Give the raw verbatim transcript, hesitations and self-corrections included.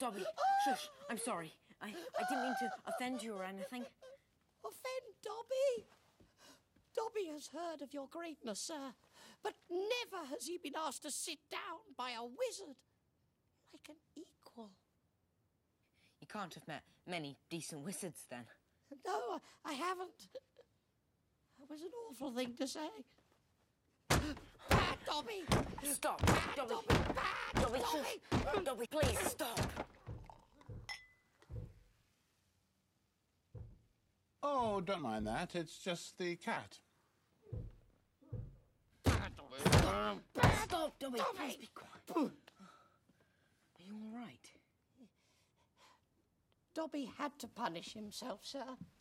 Dobby, shush. I'm sorry. I, I didn't mean to offend you or anything. Offend Dobby? Dobby has heard of your greatness, sir, but never has he been asked to sit down by a wizard like an equal. You can't have met many decent wizards, then. No, I haven't. That was an awful thing to say. Bad Dobby! Stop! Bad Dobby! Dobby! Bad Dobby, Dobby! shush! Dobby, please, stop! Oh, don't mind that. It's just the cat. Bad Dobby! Stop, Stop Dobby! Dobby. Please be quiet. Are you all right? Dobby had to punish himself, sir.